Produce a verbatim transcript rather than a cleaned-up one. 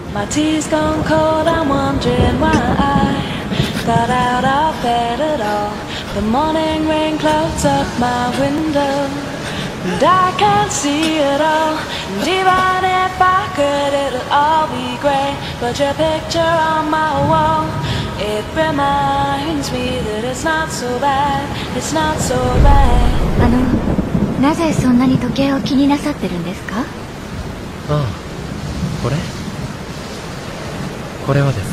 My tea's gone cold, I'm wondering why I got out of bed at all. The morning rain clouds up my window, and I can't see it all. And even if I could, it'll all be grey. But your picture on my wall, it reminds me that it's not so bad, it's not so bad. あの、なぜそんなに時計を気になさってるんですか？ ああ、これこれはです